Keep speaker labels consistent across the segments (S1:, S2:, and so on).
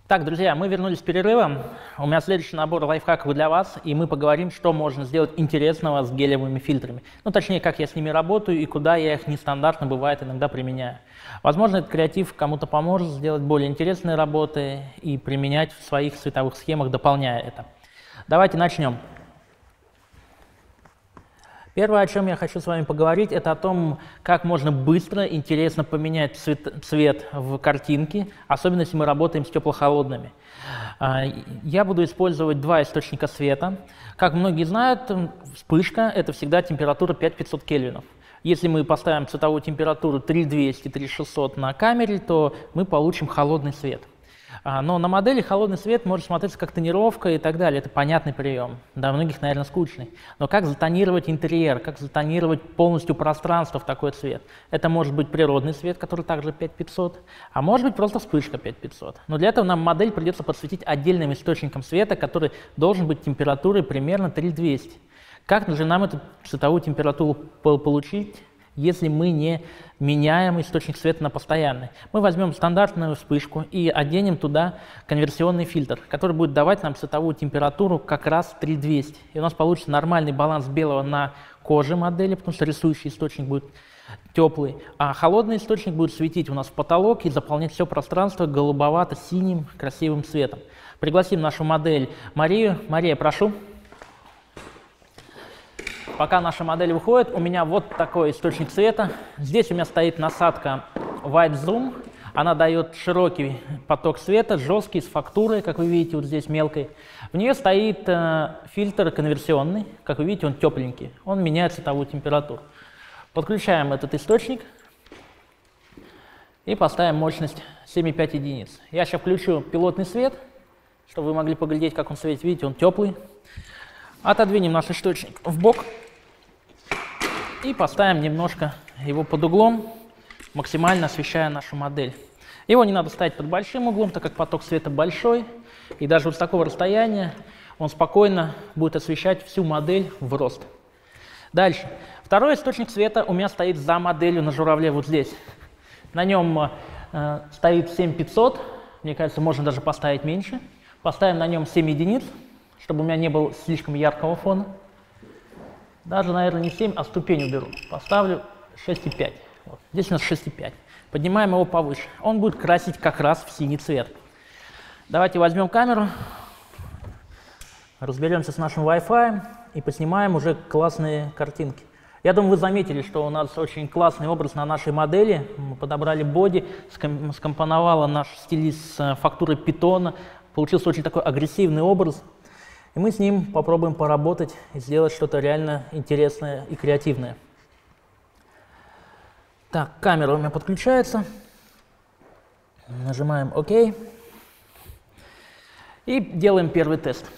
S1: Так, друзья, мы вернулись с перерыва. У меня следующий набор лайфхаков для вас, и мы поговорим, что можно сделать интересного с гелевыми фильтрами. Ну, точнее, как я с ними работаю и куда я их нестандартно, бывает, иногда применяю. Возможно, этот креатив кому-то поможет сделать более интересные работы и применять в своих цветовых схемах, дополняя это. Давайте начнем. Первое, о чем я хочу с вами поговорить, это о том, как можно быстро, интересно поменять цвет в картинке, особенно если мы работаем с тепло-холодными. Я буду использовать два источника света. Как многие знают, вспышка – это всегда температура 5500 кельвинов. Если мы поставим цветовую температуру 3200-3600 на камере, то мы получим холодный свет. Но на модели холодный свет может смотреться как тонировка и так далее. Это понятный прием. Для многих, наверное, скучный. Но как затонировать интерьер, как затонировать полностью пространство в такой цвет? Это может быть природный свет, который также 5500, а может быть просто вспышка 5500. Но для этого нам модель придется подсветить отдельным источником света, который должен быть температурой примерно 3200. Как же нам эту цветовую температуру получить, если мы не меняем источник света на постоянный? Мы возьмем стандартную вспышку и оденем туда конверсионный фильтр, который будет давать нам цветовую температуру как раз 3200. И у нас получится нормальный баланс белого на коже модели, потому что рисующий источник будет теплый, а холодный источник будет светить у нас в потолок и заполнять все пространство голубовато-синим красивым цветом. Пригласим нашу модель Марию. Мария, прошу. Пока наша модель выходит, у меня вот такой источник света. Здесь у меня стоит насадка White Zoom. Она дает широкий поток света, жесткий, с фактурой, как вы видите, вот здесь мелкой. В нее стоит фильтр конверсионный. Как вы видите, он тепленький. Он меняет цветовую температуру. Подключаем этот источник и поставим мощность 7,5 единиц. Я сейчас включу пилотный свет, чтобы вы могли поглядеть, как он светит. Видите, он теплый. Отодвинем наш источник в бок и поставим немножко его под углом, максимально освещая нашу модель. Его не надо ставить под большим углом, так как поток света большой, и даже вот с такого расстояния он спокойно будет освещать всю модель в рост. Дальше. Второй источник света у меня стоит за моделью на журавле вот здесь. На нем стоит 7500, мне кажется, можно даже поставить меньше. Поставим на нем 7 единиц, чтобы у меня не было слишком яркого фона. Даже, наверное, не 7, а ступень уберу. Поставлю 6,5. Вот. Здесь у нас 6,5. Поднимаем его повыше. Он будет красить как раз в синий цвет. Давайте возьмем камеру, разберемся с нашим Wi-Fi и поснимаем уже классные картинки. Я думаю, вы заметили, что у нас очень классный образ на нашей модели. Мы подобрали боди, скомпоновала наш стилист с фактурой питона. Получился очень такой агрессивный образ. И мы с ним попробуем поработать и сделать что-то реально интересное и креативное. Так, камера у меня подключается. Нажимаем ОК. И делаем первый тест.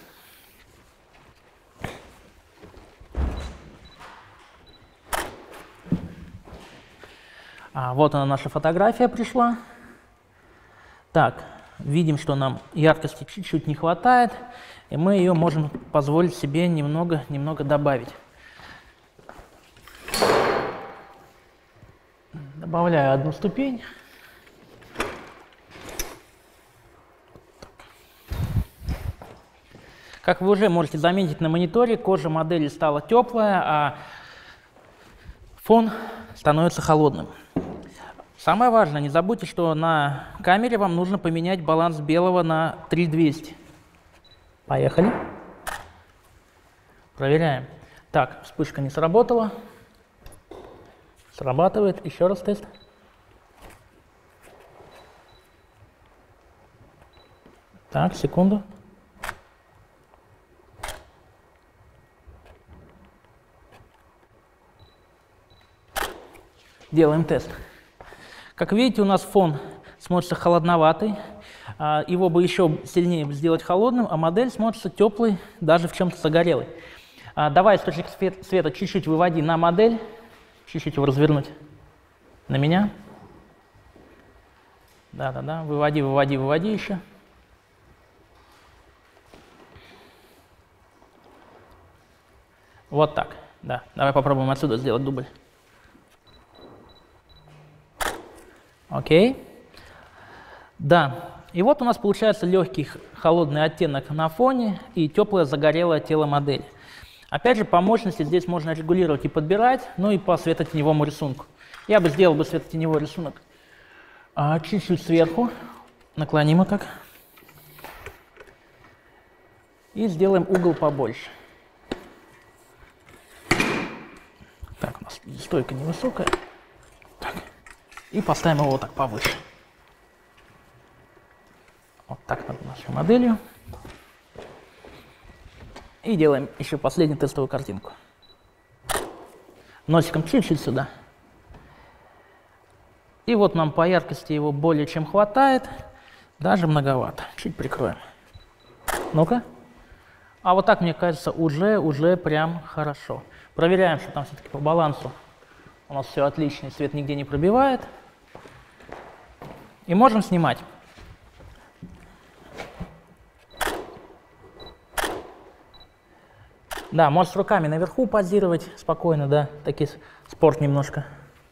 S1: Вот она, наша фотография пришла. Так, видим, что нам яркости чуть-чуть не хватает. И мы ее можем позволить себе немного добавить. Добавляю одну ступень. Как вы уже можете заметить на мониторе, кожа модели стала теплая, а фон становится холодным. Самое важное, не забудьте, что на камере вам нужно поменять баланс белого на 3200. Поехали. Проверяем. Так, вспышка не сработала. Срабатывает. Еще раз тест. Так, секунду. Делаем тест. Как видите, у нас фон смотрится холодноватый. Его бы еще сильнее сделать холодным, а модель смотрится теплой, даже в чем-то загорелой. Давай источник света чуть-чуть выводи на модель. Чуть-чуть его развернуть на меня. Да-да-да, выводи еще. Вот так, да. Давай попробуем отсюда сделать дубль. Окей. Да, и вот у нас получается легкий холодный оттенок на фоне и теплое загорелое тело модели. Опять же, по мощности здесь можно регулировать и подбирать, ну и по светотеневому рисунку. Я бы сделал светотеневой рисунок чуть-чуть сверху, наклоним его так. И сделаем угол побольше. Так, у нас стойка невысокая. Так. И поставим его вот так повыше. Вот так над нашей моделью. И делаем еще последнюю тестовую картинку. Носиком чуть-чуть сюда. И вот нам по яркости его более чем хватает. Даже многовато. Чуть прикроем. Ну-ка. А вот так, мне кажется, уже прям хорошо. Проверяем, что там все-таки по балансу у нас все отлично, свет нигде не пробивает. И можем снимать. Да, можешь с руками наверху позировать спокойно, да, такой спорт немножко.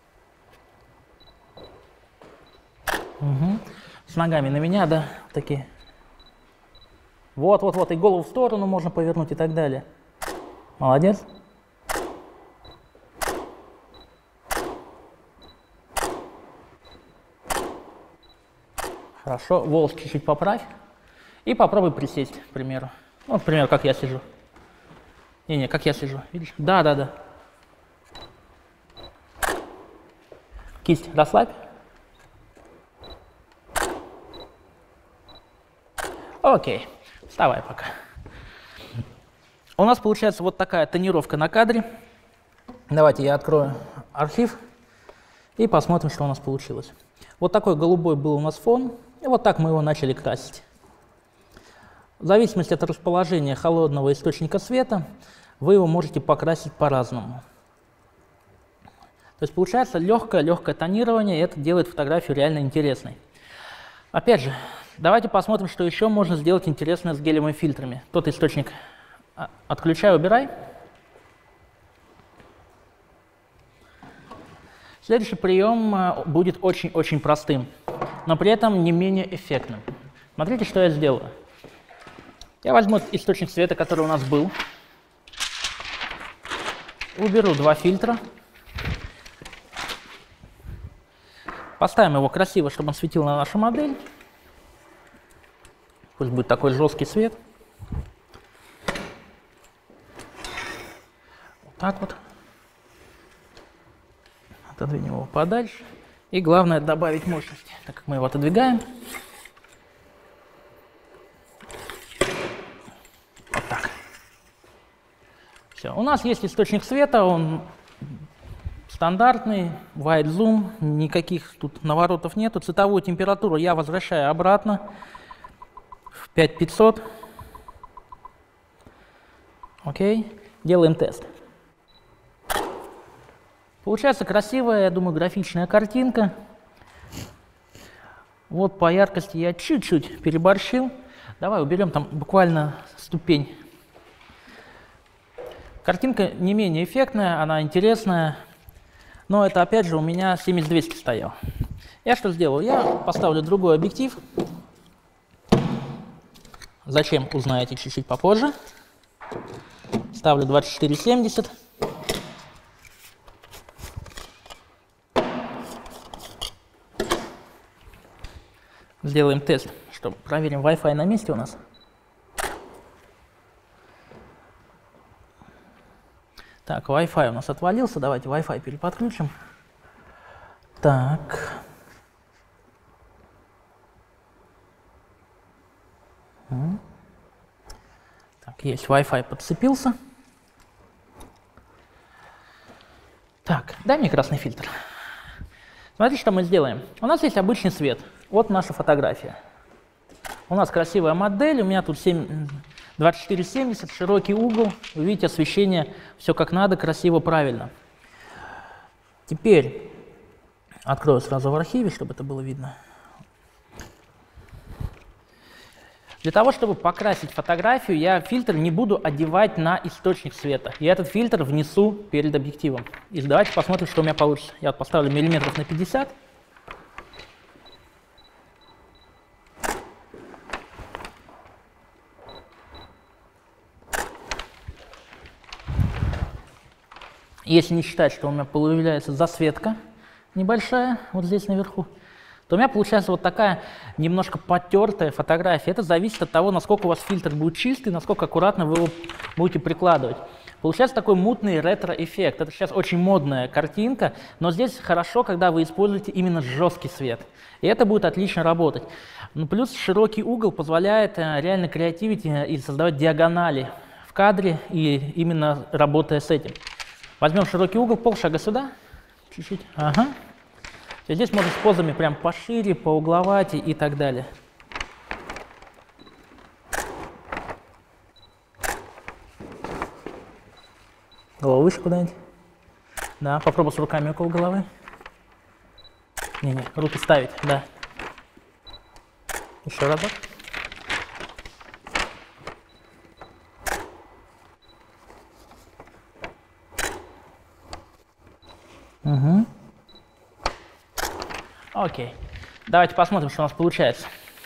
S1: Угу. С ногами на меня, да, такие. Вот, и голову в сторону можно повернуть и так далее. Молодец. Хорошо, волос чуть-чуть поправь. И попробуй присесть, к примеру. Ну, к примеру, как я сижу. Не, как я сижу, видишь? Да. Кисть расслабь. Окей, вставай пока. У нас получается вот такая тонировка на кадре. Давайте я открою архив и посмотрим, что у нас получилось. Вот такой голубой был у нас фон, и вот так мы его начали красить. В зависимости от расположения холодного источника света, вы его можете покрасить по-разному. То есть получается легкое тонирование, и это делает фотографию реально интересной. Опять же, давайте посмотрим, что еще можно сделать интересное с гелевыми фильтрами. Тот источник отключай, убирай. Следующий прием будет очень-очень простым, но при этом не менее эффектным. Смотрите, что я сделаю. Я возьму источник света, который у нас был. Уберу два фильтра. Поставим его красиво, чтобы он светил на нашу модель. Пусть будет такой жесткий свет. Вот так вот. Отодвинем его подальше. И главное добавить мощности, так как мы его отодвигаем. Вот так. Все. У нас есть источник света, он стандартный, wide zoom, никаких тут наворотов нету. Цветовую температуру я возвращаю обратно в 5500. Окей, делаем тест. Получается красивая, я думаю, графичная картинка. Вот по яркости я чуть-чуть переборщил. Давай уберем там буквально ступень. Картинка не менее эффектная, она интересная. Но это опять же у меня 70-200 стоял. Я что сделаю? Я поставлю другой объектив. Зачем, узнаете чуть-чуть попозже. Ставлю 24-70. Сделаем тест, чтобы проверим, Wi-Fi на месте у нас. Так, Wi-Fi у нас отвалился, давайте Wi-Fi переподключим. Так. Так, есть, Wi-Fi подцепился. Так, дай мне красный фильтр. Смотрите, что мы сделаем. У нас есть обычный свет. Вот наша фотография. У нас красивая модель, у меня тут 24-70, широкий угол. Вы видите, освещение, все как надо, красиво, правильно. Теперь открою сразу в архиве, чтобы это было видно. Для того, чтобы покрасить фотографию, я фильтр не буду одевать на источник света. Я этот фильтр внесу перед объективом. И давайте посмотрим, что у меня получится. Я вот поставлю миллиметров на 50. если не считать, что у меня появляется засветка небольшая вот здесь наверху, то у меня получается вот такая немножко потертая фотография. Это зависит от того, насколько у вас фильтр будет чистый, насколько аккуратно вы его будете прикладывать. Получается такой мутный ретро-эффект. Это сейчас очень модная картинка, но здесь хорошо, когда вы используете именно жесткий свет. И это будет отлично работать. Ну, плюс широкий угол позволяет реально креативить и создавать диагонали в кадре, и именно работая с этим. Возьмем широкий угол, полшага сюда, чуть-чуть, ага. И здесь можно с позами прям пошире, поугловать и так далее. Голову выше куда-нибудь. Да, попробуй с руками около головы. Не-не, руки ставить, да. Еще разок. Угу. Окей. Давайте посмотрим, что у нас получается.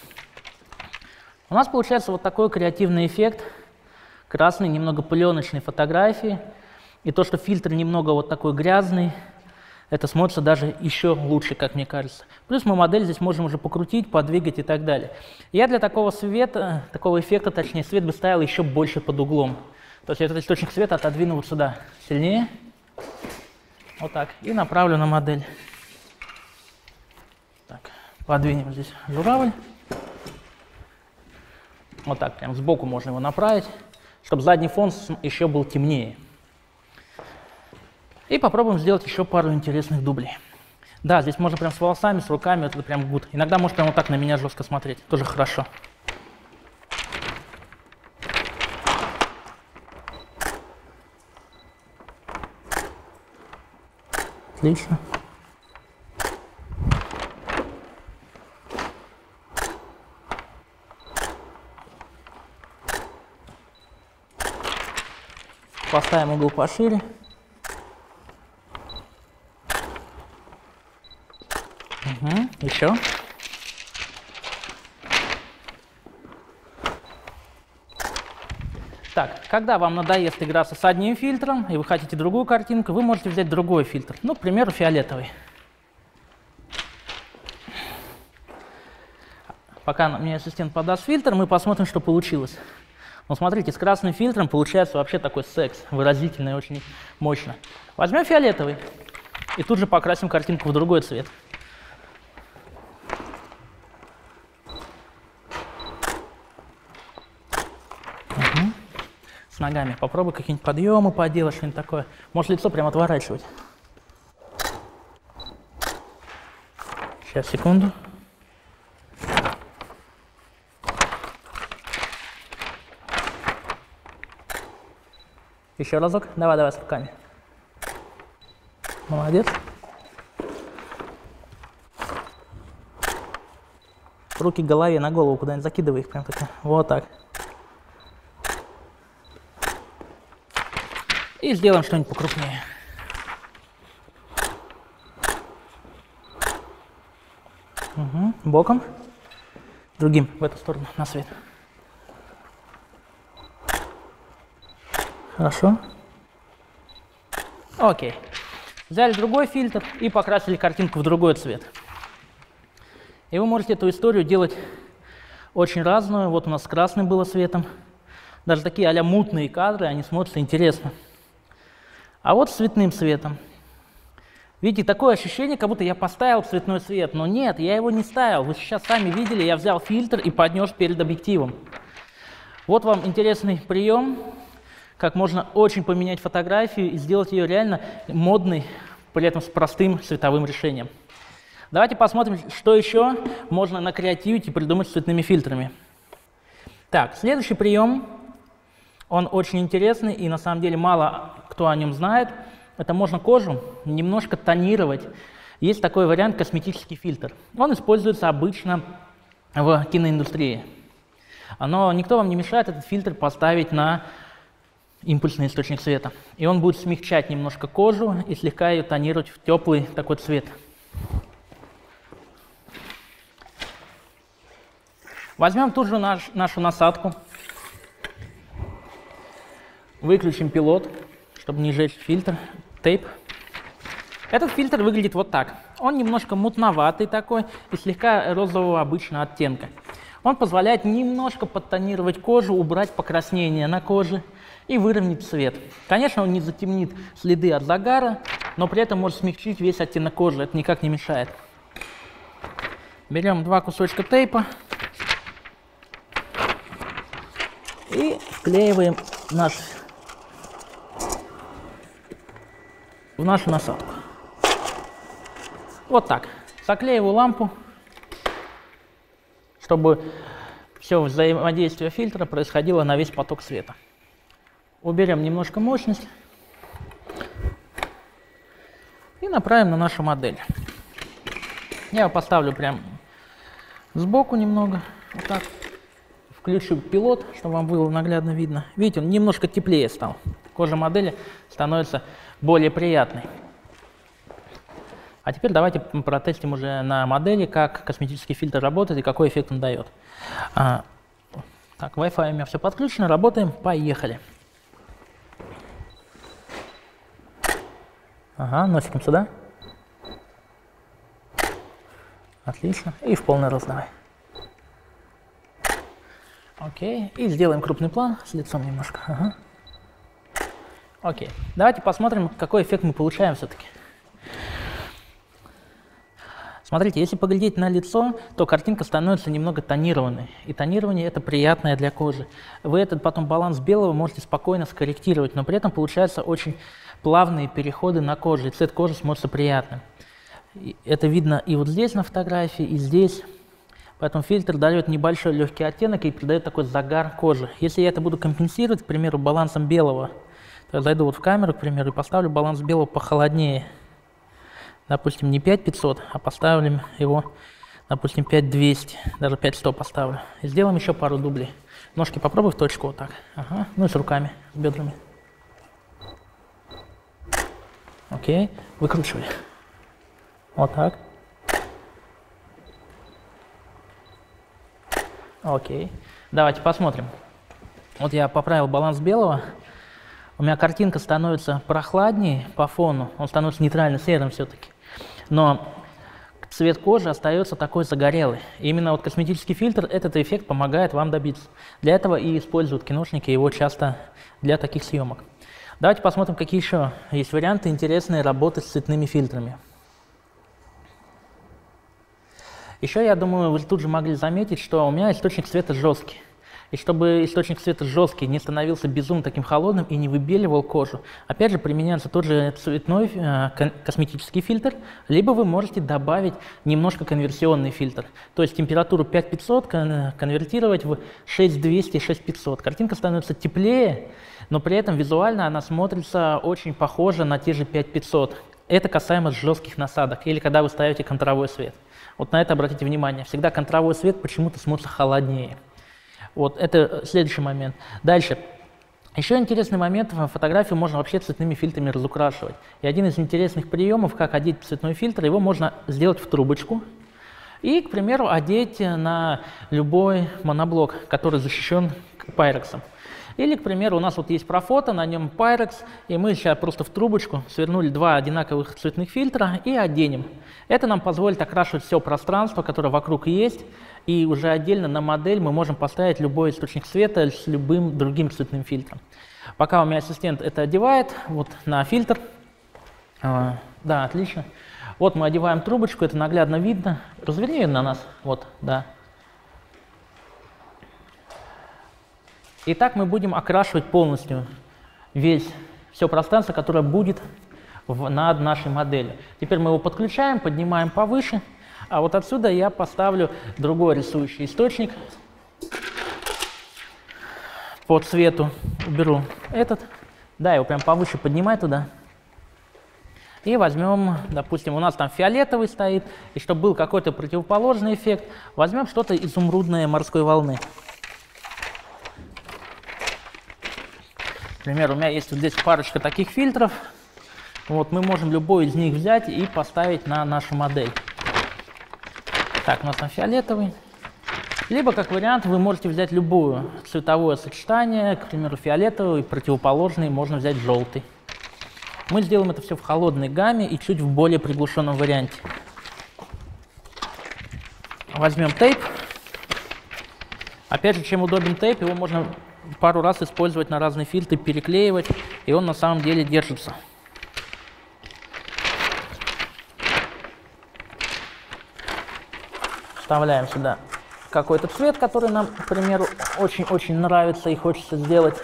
S1: У нас получается вот такой креативный эффект красной, немного пленочной фотографии. И то, что фильтр немного вот такой грязный, это смотрится даже еще лучше, как мне кажется. Плюс мы модель здесь можем уже покрутить, подвигать и так далее. Я для такого света, такого эффекта, точнее, свет бы ставил еще больше под углом. То есть этот источник света отодвину вот сюда сильнее. Вот так. И направлю на модель. Так, подвинем здесь журавль. Вот так, прям сбоку можно его направить, чтобы задний фон еще был темнее. И попробуем сделать еще пару интересных дублей. Да, здесь можно прям с волосами, с руками, это прям гуд. Иногда может прям вот так на меня жестко смотреть, тоже хорошо. Отлично. Поставим угол пошире. Угу. Еще. Так, когда вам надоест играться с одним фильтром, и вы хотите другую картинку, вы можете взять другой фильтр. Ну, к примеру, фиолетовый. Пока мне ассистент подаст фильтр, мы посмотрим, что получилось. Ну, смотрите, с красным фильтром получается вообще такой секс, выразительно и очень мощно. Возьмем фиолетовый и тут же покрасим картинку в другой цвет. Угу. С ногами попробуй какие-нибудь подъемы поделать, что-нибудь такое. Можешь лицо прям отворачивать. Сейчас, секунду. Еще разок. Давай, давай с руками. Молодец. Руки к голове, на голову куда-нибудь закидывай их прям так. Вот так. И сделаем что-нибудь покрупнее. Угу. Боком. Другим в эту сторону, на свет. Хорошо. Окей. Взяли другой фильтр и покрасили картинку в другой цвет. И вы можете эту историю делать очень разную. Вот у нас красным было цветом. Даже такие а-ля мутные кадры, они смотрятся интересно. А вот с цветным цветом. Видите, такое ощущение, как будто я поставил цветной цвет. Но нет, я его не ставил. Вы сейчас сами видели, я взял фильтр и поднес перед объективом. Вот вам интересный прием. Как можно очень поменять фотографию и сделать ее реально модной, при этом с простым цветовым решением. Давайте посмотрим, что еще можно накреативить и придумать с цветными фильтрами. Так, следующий прием, он очень интересный и на самом деле мало кто о нем знает. Это можно кожу немножко тонировать. Есть такой вариант косметический фильтр. Он используется обычно в киноиндустрии. Но никто вам не мешает этот фильтр поставить на импульсный источник света. И он будет смягчать немножко кожу и слегка ее тонировать в теплый такой цвет. Возьмем ту же нашу насадку. Выключим пилот, чтобы не жечь фильтр. тейп. Этот фильтр выглядит вот так. Он немножко мутноватый такой и слегка розового обычного оттенка. Он позволяет немножко подтонировать кожу, убрать покраснение на коже и выровнять цвет. Конечно, он не затемнит следы от загара, но при этом может смягчить весь оттенок кожи. Это никак не мешает. Берем 2 кусочка тейпа и вклеиваем в нашу насадку. Вот так. Заклеиваю лампу, чтобы все взаимодействие фильтра происходило на весь поток света. Уберем немножко мощность и направим на нашу модель. Я его поставлю прям сбоку немного, вот так. Включу пилот, чтобы вам было наглядно видно. Видите, он немножко теплее стал. Кожа модели становится более приятной. А теперь давайте протестим уже на модели, как косметический фильтр работает и какой эффект он дает. Так, Wi-Fi у меня все подключено, работаем, поехали. Ага, носиком сюда. Отлично. И в полный рост давай. Окей. И сделаем крупный план с лицом немножко. Ага. Окей. Давайте посмотрим, какой эффект мы получаем все-таки. Смотрите, если поглядеть на лицо, то картинка становится немного тонированной. И тонирование – это приятное для кожи. Вы этот потом баланс белого можете спокойно скорректировать, но при этом получаются очень плавные переходы на кожу, и цвет кожи смотрится приятным. И это видно и вот здесь на фотографии, и здесь. Поэтому фильтр дает небольшой легкий оттенок и придает такой загар кожи. Если я это буду компенсировать, к примеру, балансом белого, то я зайду вот в камеру, к примеру, и поставлю баланс белого похолоднее. Допустим, не 5500, а поставим его, допустим, 5200, даже 5100 поставлю. И сделаем еще пару дублей. Ножки попробуй в точку вот так. Ага. Ну и с руками, с бедрами. Окей, выкручивай. Вот так. Окей. Давайте посмотрим. Вот я поправил баланс белого. У меня картинка становится прохладнее по фону. Он становится нейтрально серым все-таки. Но цвет кожи остается такой загорелый. И именно вот косметический фильтр этот эффект помогает вам добиться. Для этого и используют киношники его часто для таких съемок. Давайте посмотрим, какие еще есть варианты интересные работы с цветными фильтрами. Еще, я думаю, вы тут же могли заметить, что у меня источник света жесткий. И чтобы источник света жесткий не становился безумно таким холодным и не выбеливал кожу, опять же применяется тот же цветной косметический фильтр, либо вы можете добавить немножко конверсионный фильтр. То есть температуру 5500 конвертировать в 6200, 6500. Картинка становится теплее, но при этом визуально она смотрится очень похоже на те же 5500. Это касаемо жестких насадок или когда вы ставите контровой свет. Вот на это обратите внимание. Всегда контровой свет почему-то смотрится холоднее. Вот это следующий момент. Дальше. Еще интересный момент. Фотографию можно вообще цветными фильтрами разукрашивать. И один из интересных приемов, как одеть цветной фильтр, его можно сделать в трубочку. И, к примеру, одеть на любой моноблок, который защищен пайрексом. Или, к примеру, у нас вот есть профото, на нем Pyrex, и мы сейчас просто в трубочку свернули 2 одинаковых цветных фильтра и оденем. Это нам позволит окрашивать все пространство, которое вокруг есть, и уже отдельно на модель мы можем поставить любой источник света с любым другим цветным фильтром. Пока у меня ассистент это одевает, вот на фильтр. Да, отлично. Вот мы одеваем трубочку, это наглядно видно. Разверни ее на нас, вот, да. И так мы будем окрашивать полностью все пространство, которое будет над нашей моделью. Теперь мы его подключаем, поднимаем повыше, а вот отсюда я поставлю другой рисующий источник. По цвету уберу этот, да, его прям повыше поднимай туда. И возьмем, допустим, у нас там фиолетовый стоит, и чтобы был какой-то противоположный эффект, возьмем что-то изумрудное морской волны. Например, у меня есть вот здесь парочка таких фильтров. Вот мы можем любой из них взять и поставить на нашу модель. Так, у нас там фиолетовый. Либо, как вариант, вы можете взять любое цветовое сочетание, к примеру, фиолетовый, противоположный, можно взять желтый. Мы сделаем это все в холодной гамме и чуть в более приглушенном варианте. Возьмем тейп. Опять же, чем удобен тейп, его можно пару раз использовать на разные фильтры, переклеивать, и он на самом деле держится. Вставляем сюда какой-то цвет, который нам, к примеру, очень-очень нравится и хочется сделать.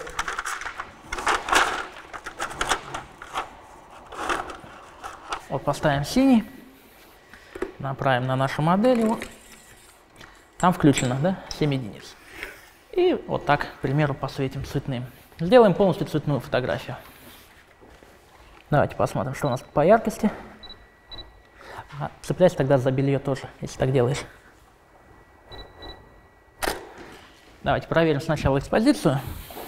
S1: Вот поставим синий, направим на нашу модель его. Там включено, да, 7 единиц. И вот так, к примеру, посветим цветным. Сделаем полностью цветную фотографию. Давайте посмотрим, что у нас по яркости. Цепляйся тогда за белье тоже, если так делаешь. Давайте проверим сначала экспозицию.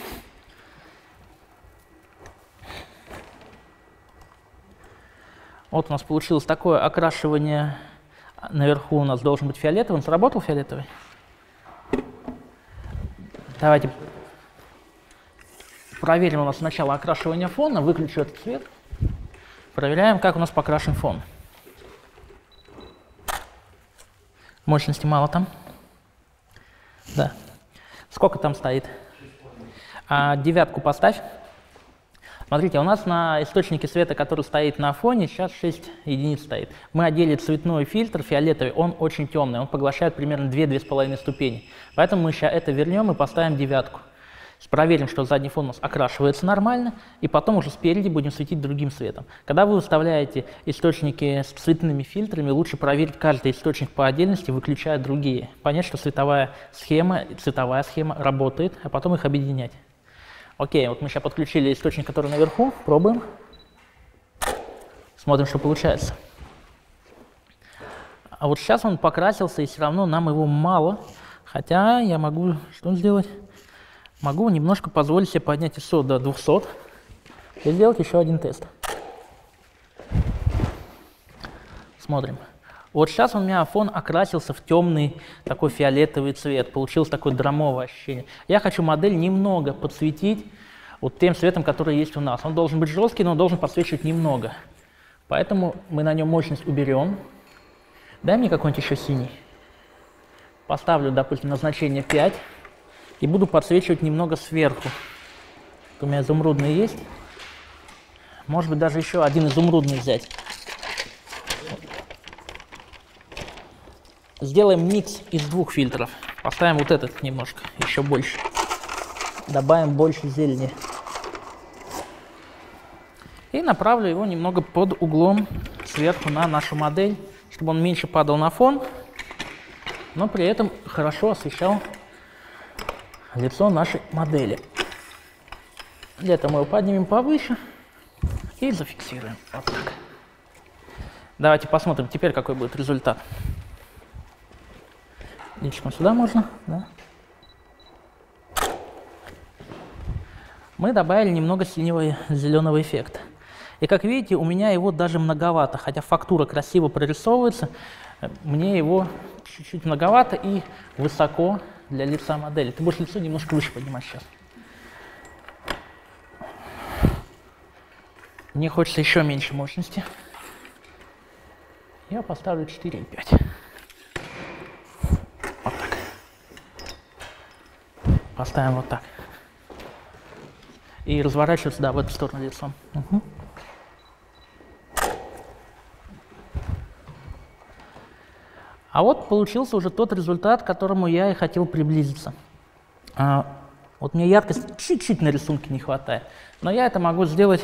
S1: Вот у нас получилось такое окрашивание. Наверху у нас должен быть фиолетовый. Он сработал фиолетовый? Давайте проверим у нас сначала окрашивание фона. Выключу этот цвет. Проверяем, как у нас покрашен фон. Мощности мало там. Да. Сколько там стоит? 9 поставь. Смотрите, у нас на источнике света, который стоит на фоне, сейчас 6 единиц стоит. Мы одели цветной фильтр, фиолетовый, он очень темный, он поглощает примерно 2-2,5 ступени. Поэтому мы сейчас это вернем и поставим 9. Проверим, что задний фон у нас окрашивается нормально, и потом уже спереди будем светить другим светом. Когда вы выставляете источники с цветными фильтрами, лучше проверить каждый источник по отдельности, выключая другие. Понять, что цветовая схема работает, а потом их объединять. Окей, вот мы сейчас подключили источник, который наверху, пробуем. Смотрим, что получается. А вот сейчас он покрасился, и все равно нам его мало. Хотя я могу что сделать? Могу немножко позволить себе поднять ISO до 200 и сделать еще один тест. Смотрим. Вот сейчас у меня фон окрасился в темный такой фиолетовый цвет. Получилось такое драмовое ощущение. Я хочу модель немного подсветить вот тем цветом, который есть у нас. Он должен быть жесткий, но он должен подсвечивать немного. Поэтому мы на нем мощность уберем. Дай мне какой-нибудь еще синий. Поставлю, допустим, на значение 5. И буду подсвечивать немного сверху. У меня изумрудный есть. Может быть, даже еще один изумрудный взять. Сделаем микс из 2 фильтров. Поставим вот этот немножко, еще больше. Добавим больше зелени. И направлю его немного под углом сверху на нашу модель, чтобы он меньше падал на фон, но при этом хорошо освещал лицо нашей модели. Для этого мы его поднимем повыше и зафиксируем. Вот так. Давайте посмотрим теперь, какой будет результат. Личиком сюда можно, да? Мы добавили немного синего зеленого эффекта. И как видите, у меня его даже многовато, хотя фактура красиво прорисовывается, мне его чуть-чуть многовато и высоко для лица модели. Ты будешь лицо немножко выше поднимать сейчас. Мне хочется еще меньше мощности. Я поставлю 4,5. Вот так. Поставим вот так. И разворачиваться, да, в эту сторону лицом. Угу. А вот получился уже тот результат, к которому я и хотел приблизиться. Вот мне яркость чуть-чуть на рисунке не хватает, но я это могу сделать,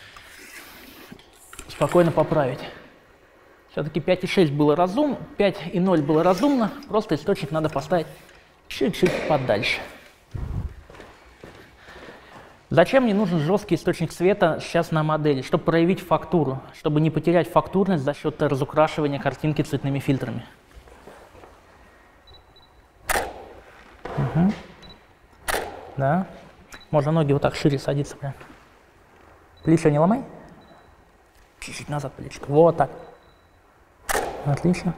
S1: спокойно поправить. Все-таки 5,6 было разумно, 5,0 было разумно, просто источник надо поставить чуть-чуть подальше. Зачем мне нужен жесткий источник света сейчас на модели? Чтобы проявить фактуру, чтобы не потерять фактурность за счет разукрашивания картинки цветными фильтрами. Угу. Да. Можно ноги вот так шире садиться прям. Плечо не ломай. Чуть-чуть назад плечко. Вот так. Отлично.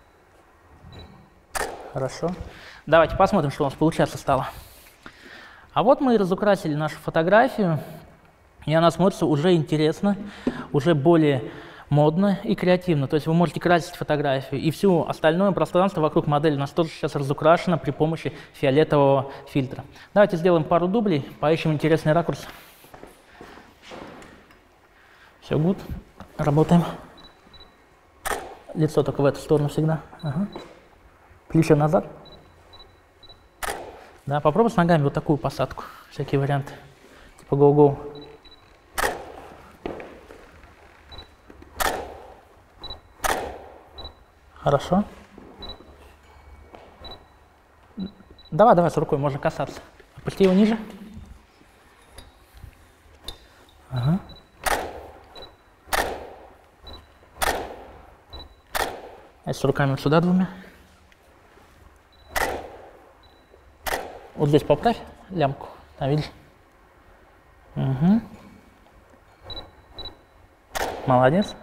S1: Хорошо. Давайте посмотрим, что у нас получаться стало. А вот мы и разукрасили нашу фотографию. И она смотрится уже интересно, уже более модно и креативно. То есть вы можете красить фотографию, и все остальное пространство вокруг модели у нас тоже сейчас разукрашено при помощи фиолетового фильтра. Давайте сделаем пару дублей, поищем интересный ракурс. Все, good. Работаем. Лицо только в эту сторону всегда. Ага. Плечо назад. Да, попробуй с ногами вот такую посадку. Всякие варианты. Типа go-go. Хорошо. Давай, с рукой можно касаться. Опусти его ниже. Ага. А с руками вот сюда двумя. Вот здесь поправь лямку. Там, видишь? Угу. Молодец.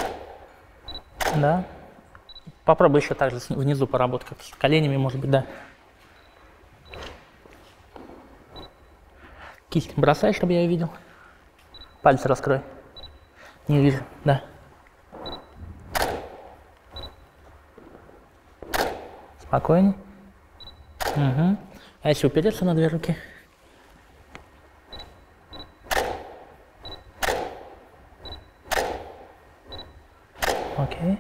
S1: Да. Попробуй еще так же внизу поработать, как с коленями, может быть, да. Кисть бросай, чтобы я ее видел. Пальцы раскрой. Не вижу, да. Спокойней. Угу. А если упереться на две руки? Окей.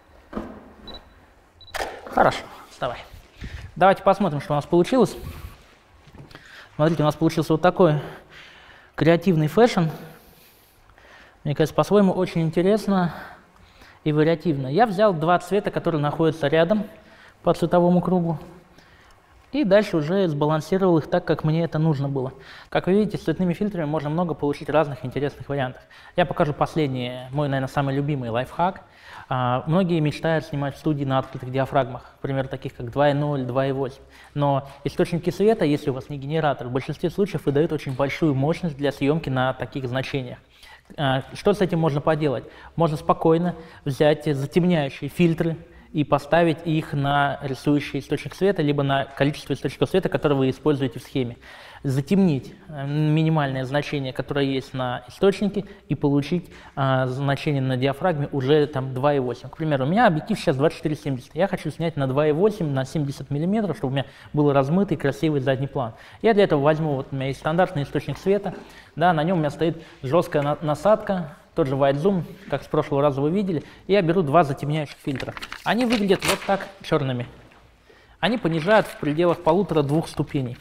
S1: Хорошо, вставай. Давайте посмотрим, что у нас получилось. Смотрите, у нас получился вот такой креативный фэшн. Мне кажется, по-своему очень интересно и вариативно. Я взял два цвета, которые находятся рядом по цветовому кругу. И дальше уже сбалансировал их так, как мне это нужно было. Как вы видите, с цветными фильтрами можно много получить разных интересных вариантов. Я покажу последний, мой, наверное, самый любимый лайфхак. Многие мечтают снимать в студии на открытых диафрагмах, например, таких как 2.0, 2.8. Но источники света, если у вас не генератор, в большинстве случаев выдают очень большую мощность для съемки на таких значениях. Что с этим можно поделать? Можно спокойно взять затемняющие фильтры и поставить их на рисующий источник света, либо на количество источников света, которые вы используете в схеме. Затемнить минимальное значение, которое есть на источнике, и получить значение на диафрагме уже там 2.8. К примеру, у меня объектив сейчас 24-70. Я хочу снять на 2.8 на 70 мм, чтобы у меня был размытый красивый задний план. Я для этого возьму, вот у меня есть стандартный источник света, да, на нем у меня стоит жесткая насадка, тот же White Zoom, как с прошлого раза вы видели, и я беру два затемняющих фильтра. Они выглядят вот так черными. Они понижают в пределах 1,5-2 ступеней.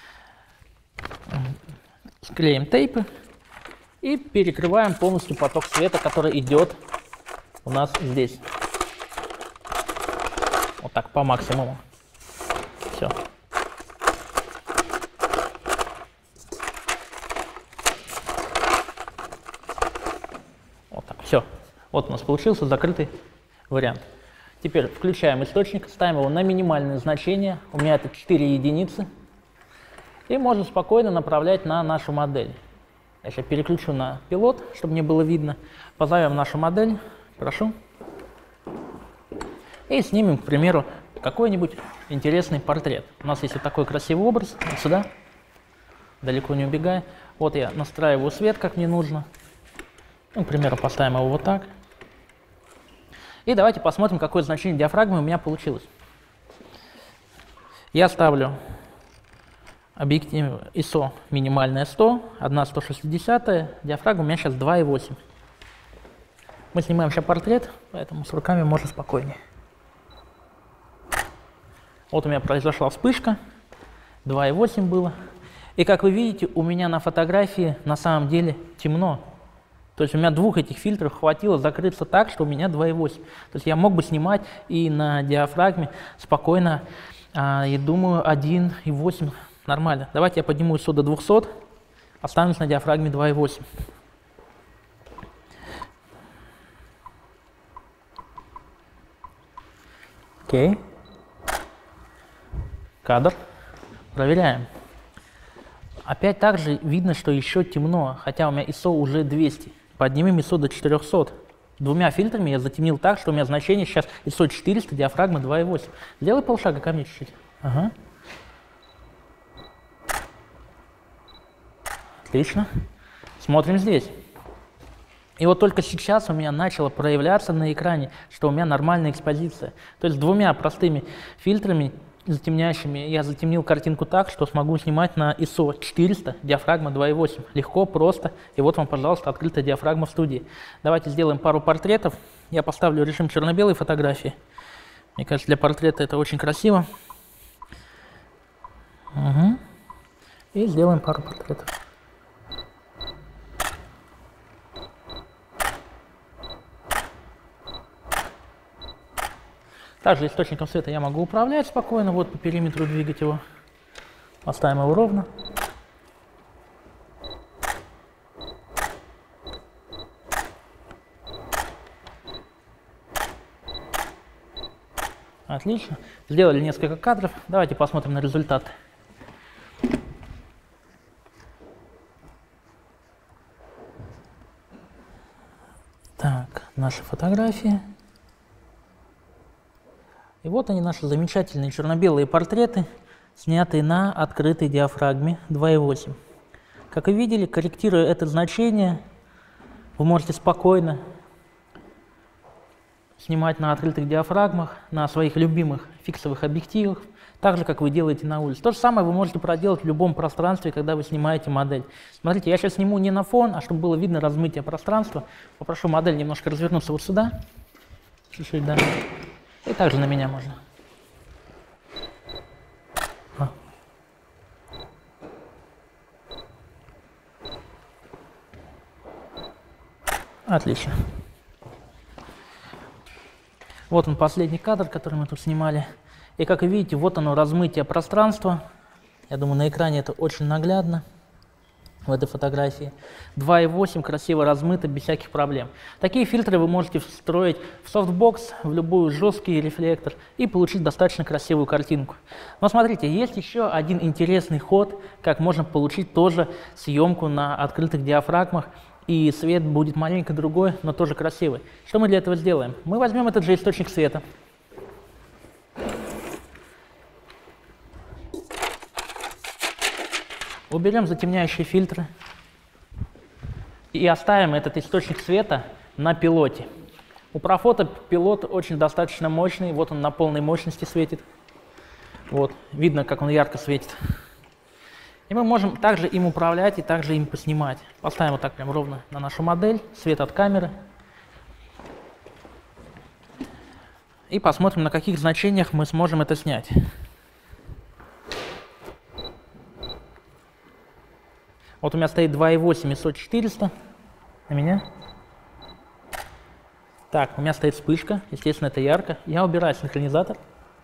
S1: Склеим тейпы и перекрываем полностью поток света, который идет у нас здесь. Вот так, по максимуму. Все. Вот так, все. Вот у нас получился закрытый вариант. Теперь включаем источник, ставим его на минимальное значение. У меня это 4 единицы. И можно спокойно направлять на нашу модель. Я сейчас переключу на пилот, чтобы мне было видно. Позовем нашу модель, прошу. И снимем, к примеру, какой-нибудь интересный портрет. У нас есть вот такой красивый образ. Вот сюда, далеко не убегая. Вот я настраиваю свет, как мне нужно. Ну, к примеру, поставим его вот так. И давайте посмотрим, какое значение диафрагмы у меня получилось. Я ставлю объектив ISO минимальная 100, 1/160, диафрагма у меня сейчас 2.8. Мы снимаем сейчас портрет, поэтому с руками можно спокойнее. Вот у меня произошла вспышка, 2.8 было. И как вы видите, у меня на фотографии на самом деле темно. То есть у меня двух этих фильтров хватило закрыться так, что у меня 2.8. То есть я мог бы снимать и на диафрагме спокойно, и думаю, 1.8 нормально. Давайте я подниму ISO до 200, останусь на диафрагме 2.8. Окей. Кадр. Проверяем. Опять также видно, что еще темно, хотя у меня ISO уже 200. Поднимем ISO до 400. Двумя фильтрами я затемнил так, что у меня значение сейчас ISO 400, диафрагма 2.8. Сделай полшага ко мне чуть-чуть. Ага. Отлично. Смотрим здесь. И вот только сейчас у меня начало проявляться на экране, что у меня нормальная экспозиция. То есть двумя простыми фильтрами затемняющими я затемнил картинку так, что смогу снимать на ISO 400, диафрагма 2.8. Легко, просто. И вот вам, пожалуйста, открытая диафрагма в студии. Давайте сделаем пару портретов. Я поставлю режим черно-белой фотографии. Мне кажется, для портрета это очень красиво. Угу. И сделаем пару портретов. Также источником света я могу управлять спокойно, вот по периметру двигать его. Поставим его ровно. Отлично. Сделали несколько кадров. Давайте посмотрим на результат. Так, наши фотографии. И вот они, наши замечательные черно-белые портреты, снятые на открытой диафрагме 2.8. Как вы видели, корректируя это значение, вы можете спокойно снимать на открытых диафрагмах, на своих любимых фиксовых объективах, так же, как вы делаете на улице. То же самое вы можете проделать в любом пространстве, когда вы снимаете модель. Смотрите, я сейчас сниму не на фон, а чтобы было видно размытие пространства. Попрошу модель немножко развернуться вот сюда. Чуть-чуть, да. И также на меня можно. Отлично. Вот он, последний кадр, который мы тут снимали. И как вы видите, вот оно, размытие пространства. Я думаю, на экране это очень наглядно в этой фотографии. 2.8 красиво размыто, без всяких проблем. Такие фильтры вы можете встроить в софтбокс, в любой жесткий рефлектор и получить достаточно красивую картинку. Но смотрите, есть еще один интересный ход, как можно получить тоже съемку на открытых диафрагмах. И свет будет маленько другой, но тоже красивый. Что мы для этого сделаем? Мы возьмем этот же источник света. Уберем затемняющие фильтры. И оставим этот источник света на пилоте. У Profoto пилот очень достаточно мощный. Вот он на полной мощности светит. Вот, видно, как он ярко светит. И мы можем также им управлять и также им поснимать. Поставим вот так прям ровно на нашу модель, свет от камеры. И посмотрим, на каких значениях мы сможем это снять. Вот у меня стоит 2.8 ISO 400. На меня. Так, у меня стоит вспышка. Естественно, это ярко. Я убираю синхронизатор.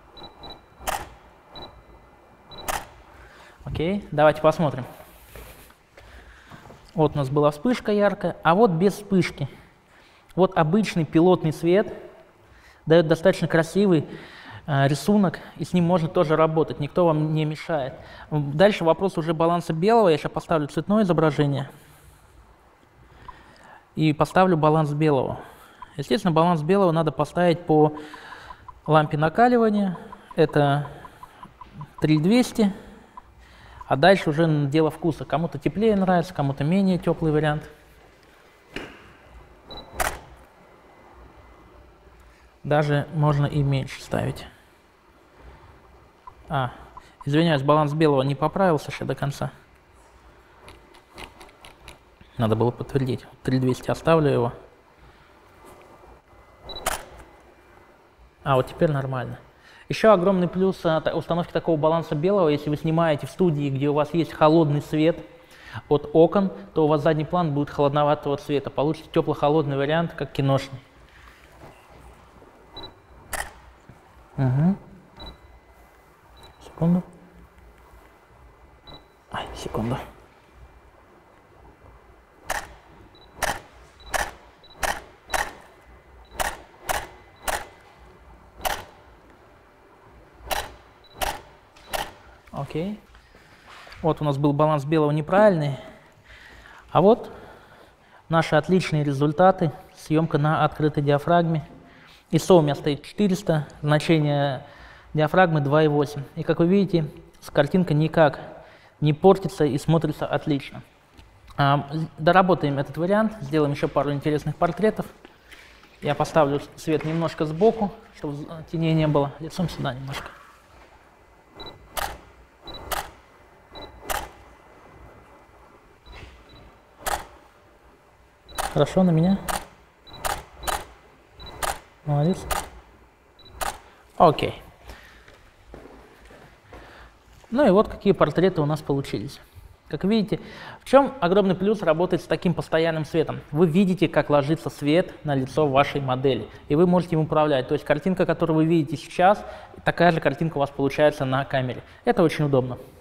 S1: Окей, давайте посмотрим. Вот у нас была вспышка яркая, а вот без вспышки. Вот обычный пилотный свет дает достаточно красивый рисунок, и с ним можно тоже работать, никто вам не мешает. Дальше вопрос уже баланса белого. Я сейчас поставлю цветное изображение и поставлю баланс белого. Естественно, баланс белого надо поставить по лампе накаливания. Это 3200. А дальше уже дело вкуса. Кому-то теплее нравится, кому-то менее теплый вариант. Даже можно и меньше ставить. Извиняюсь, баланс белого не поправился еще до конца. Надо было подтвердить. 3200 оставлю его. Вот теперь нормально. Еще огромный плюс установки такого баланса белого, если вы снимаете в студии, где у вас есть холодный свет от окон, то у вас задний план будет холодноватого цвета. Получите тепло-холодный вариант, как киношный. Угу. Секунду. Секунду. Окей. Вот у нас был баланс белого неправильный. А вот наши отличные результаты. Съемка на открытой диафрагме. ISO у меня стоит 400, значение диафрагмы 2.8. И как вы видите, картинка никак не портится и смотрится отлично. Доработаем этот вариант, сделаем еще пару интересных портретов. Я поставлю свет немножко сбоку, чтобы теней не было. Лицом сюда немножко. Хорошо, на меня. Молодец. Окей. Ну и вот какие портреты у нас получились. Как видите, в чем огромный плюс работать с таким постоянным светом? Вы видите, как ложится свет на лицо вашей модели, и вы можете им управлять. То есть картинка, которую вы видите сейчас, такая же картинка у вас получается на камере. Это очень удобно.